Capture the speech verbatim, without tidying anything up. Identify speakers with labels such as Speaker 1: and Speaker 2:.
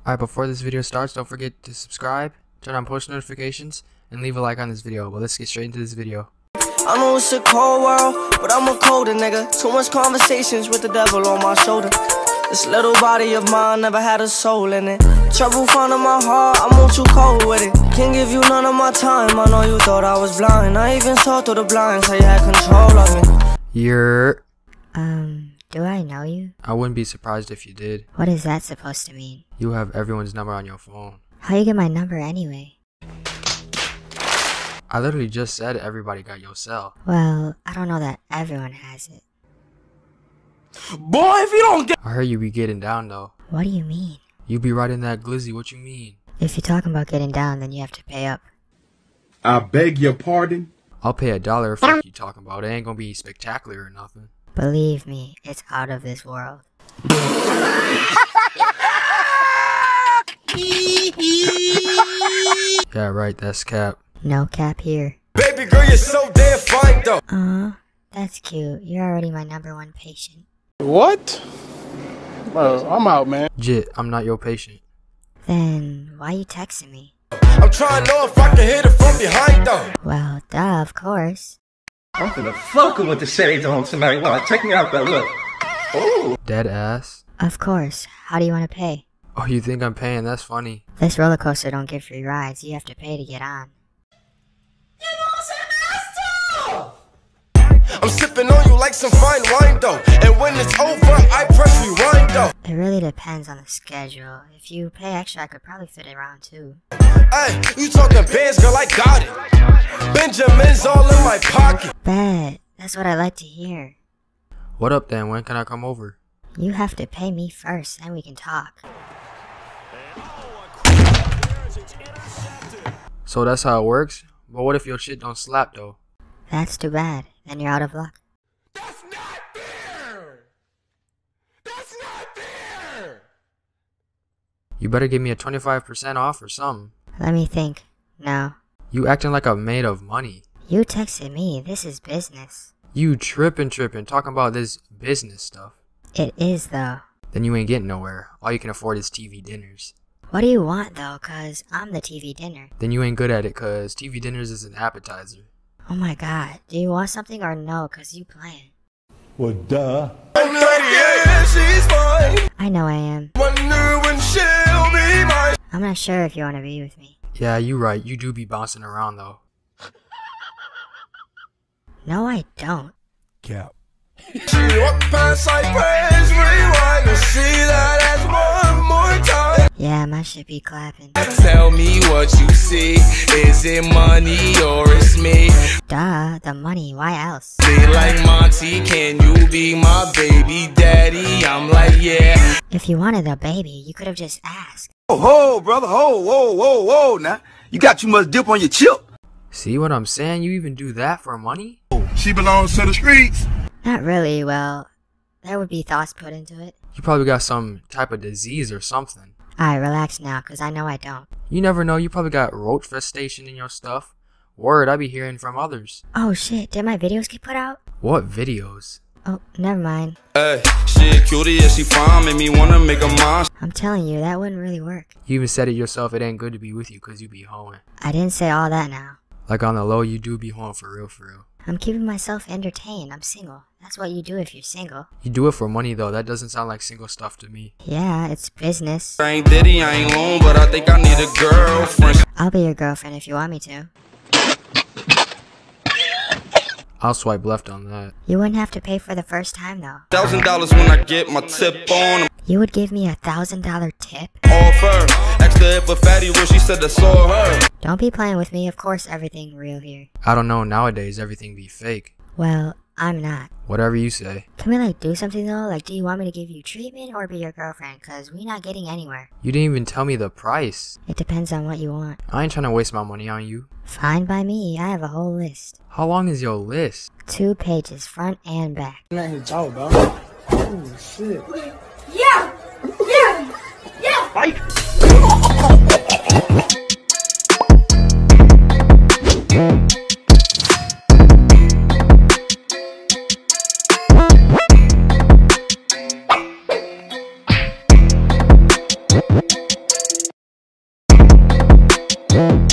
Speaker 1: Alright, before this video starts, don't forget to subscribe, turn on post notifications, and leave a like on this video. But let's get straight into this video.
Speaker 2: I know it's a cold world, but I'm a colder nigga. Too much conversations with the devil on my shoulder. This little body of mine never had a soul in it. Trouble finding my heart, I'm on too cold with it. Can't give you none of my time, I know you thought I was blind. I even saw through the blinds, how you had control of me.
Speaker 1: You're...
Speaker 3: Um, do I know you?
Speaker 1: I wouldn't be surprised if you did.
Speaker 3: What is that supposed to mean?
Speaker 1: You have everyone's number on your phone.
Speaker 3: How you get my number anyway?
Speaker 1: I literally just said everybody got your cell.
Speaker 3: Well, I don't know that everyone has it.
Speaker 2: Boy, if you don't get...
Speaker 1: I heard you be getting down though.
Speaker 3: What do you mean?
Speaker 1: You be riding that glizzy, what you mean?
Speaker 3: If you're talking about getting down, then you have to pay up.
Speaker 4: I beg your pardon?
Speaker 1: I'll pay a dollar for what you talking about. It ain't gonna be spectacular or nothing.
Speaker 3: Believe me, it's out of this world.
Speaker 1: Yeah, right, that's cap.
Speaker 3: No cap here.
Speaker 2: Baby girl, you're so damn fine though.
Speaker 3: Aw, that's cute. You're already my number one patient.
Speaker 5: What? Well, I'm out, man.
Speaker 1: Jit, I'm not your patient.
Speaker 3: Then, why you texting me?
Speaker 2: I'm trying to know if I can hit it from behind though.
Speaker 3: Well, duh, of course.
Speaker 6: I'm gonna fuck with the shades on tonight. Well, check me out that look. Oh.
Speaker 1: Dead ass?
Speaker 3: Of course. How do you want to pay?
Speaker 1: Oh, you think I'm paying? That's funny.
Speaker 3: This roller coaster don't give free rides. You have to pay to get on.
Speaker 2: I'm sipping on you like some fine wine though. And when it's over, I press rewind though.
Speaker 3: It really depends on the schedule. If you pay extra, I could probably fit it around too.
Speaker 2: Hey, you talking bands, girl, I got it. Benjamin's all in my pocket.
Speaker 3: Bet. That's what I like to hear.
Speaker 1: What up then? When can I come over?
Speaker 3: You have to pay me first, then we can talk.
Speaker 1: So that's how it works? But what if your shit don't slap though?
Speaker 3: That's too bad. Then you're out of luck.
Speaker 2: That's not fair. That's not fair.
Speaker 1: You better give me a twenty-five percent off or something.
Speaker 3: Let me think. No.
Speaker 1: You acting like I'm made of money.
Speaker 3: You texted me. This is business.
Speaker 1: You tripping tripping talking about this business stuff.
Speaker 3: It is though.
Speaker 1: Then you ain't getting nowhere. All you can afford is T V dinners.
Speaker 3: What do you want though? Cause I'm the T V dinner.
Speaker 1: Then you ain't good at it cause T V dinners is an appetizer.
Speaker 3: Oh my god. Do you want something or no? Cause you playing.
Speaker 4: Well, duh.
Speaker 3: I know I am. I'm not sure if you want to be with me.
Speaker 1: Yeah, you right. You do be bouncing around though.
Speaker 3: No, I don't.
Speaker 4: Cap.
Speaker 3: Yeah, my shit be clapping.
Speaker 2: Tell me what you see. Is it money or it's me?
Speaker 3: Duh, the money. Why else?
Speaker 2: They like Monty, can you be my baby daddy? I'm like, yeah.
Speaker 3: If you wanted a baby, you could have just asked.
Speaker 7: Oh, ho, brother, ho, whoa, whoa, whoa, now. You got too much dip on your chip.
Speaker 1: See what I'm saying? You even do that for money?
Speaker 4: She belongs to the streets.
Speaker 3: Not really. Well, there would be thoughts put into it.
Speaker 1: You probably got some type of disease or something.
Speaker 3: Alright, relax now, cause I know I don't.
Speaker 1: You never know, you probably got roach infestation in your stuff. Word, I be hearing from others.
Speaker 3: Oh shit, did my videos get put out?
Speaker 1: What videos?
Speaker 3: Oh, never mind.
Speaker 2: Hey, shit, cutie, yeah, she fine, made me wanna make a mom.
Speaker 3: I'm telling you, that wouldn't really work.
Speaker 1: You even said it yourself, it ain't good to be with you cause you be hoeing.
Speaker 3: I didn't say all that now.
Speaker 1: Like on the low, you do be hoeing for real, for real.
Speaker 3: I'm keeping myself entertained. I'm single. That's what you do if you're single.
Speaker 1: You do it for money though, that doesn't sound like single stuff to me.
Speaker 3: Yeah, it's business.
Speaker 2: I ain't Diddy, I ain't long, but I think I need a girlfriend.
Speaker 3: I'll be your girlfriend if you want me to.
Speaker 1: I'll swipe left on that.
Speaker 3: You wouldn't have to pay for the first time though.
Speaker 2: Thousand dollars when I get my tip on.
Speaker 3: You would give me a thousand dollar tip?
Speaker 2: Offer. Asked her if a fatty rich, she said I saw her.
Speaker 3: Don't be playing with me. Of course everything real here.
Speaker 1: I don't know, nowadays everything be fake.
Speaker 3: Well, I'm not.
Speaker 1: Whatever you say.
Speaker 3: Can we like do something though? Like, do you want me to give you treatment or be your girlfriend? Cause we not getting anywhere.
Speaker 1: You didn't even tell me the price.
Speaker 3: It depends on what you want.
Speaker 1: I ain't trying to waste my money on you.
Speaker 3: Fine by me. I have a whole list.
Speaker 1: How long is your list?
Speaker 3: Two pages, front and back.
Speaker 5: Oh, shit.
Speaker 8: Yeah! Yeah! Yeah!
Speaker 6: Fight!
Speaker 2: Bye.